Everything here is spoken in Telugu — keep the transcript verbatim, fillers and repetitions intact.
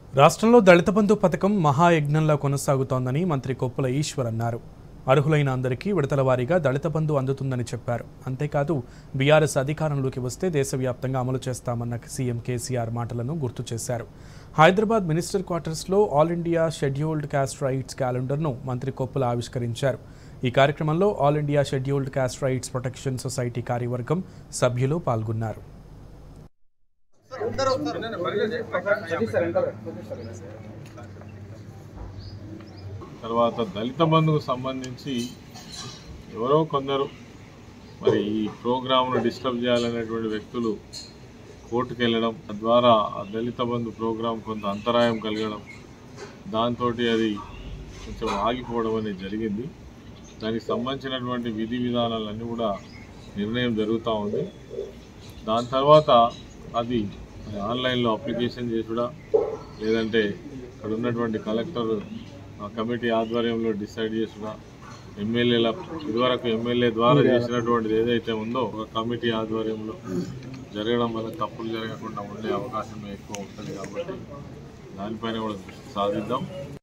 రాష్ట్రంలో దళిత బంధు పథకం మహాయజ్ఞంలా కొనసాగుతోందని మంత్రి కొప్పుల ఈశ్వర్ అన్నారు. అర్హులైన అందరికీ విడతల వారీగా దళిత బంధు అందుతుందని చెప్పారు. అంతేకాదు బీఆర్ఎస్ అధికారంలోకి వస్తే దేశవ్యాప్తంగా అమలు చేస్తామన్న సీఎం కేసీఆర్ మాటలను గుర్తు చేశారు. హైదరాబాద్ మినిస్టర్ క్వార్టర్స్లో all India scheduled caste rights క్యాలెండర్ను మంత్రి కొప్పుల ఆవిష్కరించారు. ఈ కార్యక్రమంలో all India scheduled caste rights protection society కార్యవర్గం సభ్యులు పాల్గొన్నారు. తర్వాత దళిత బంధుకు సంబంధించి ఎవరో కొందరు మరి ఈ ప్రోగ్రామ్ను డిస్టర్బ్ చేయాలనేటువంటి వ్యక్తులు కోర్టుకు వెళ్ళడం, తద్వారా ఆ దళిత బంధు ప్రోగ్రాం కొంత అంతరాయం కలగడం, దాంతో అది కొంచెం ఆగిపోవడం అనేది జరిగింది. దానికి సంబంధించినటువంటి విధి విధానాలన్నీ కూడా నిర్ణయం జరుగుతూ ఉంది. దాని తర్వాత అది ఆన్లైన్లో అప్లికేషన్ చేసుడా, లేదంటే ఇక్కడ ఉన్నటువంటి కలెక్టర్ కమిటీ ఆధ్వర్యంలో డిసైడ్ చేసుడా, ఎమ్మెల్యేల ఇదివరకు ఎమ్మెల్యే ద్వారా చేసినటువంటిది ఏదైతే ఉందో ఒక కమిటీ ఆధ్వర్యంలో జరగడం వల్ల తప్పులు జరగకుండా ఉండే అవకాశం ఎక్కువ ఉంటుంది. కాబట్టి దానిపైన కూడా సాధిద్దాం.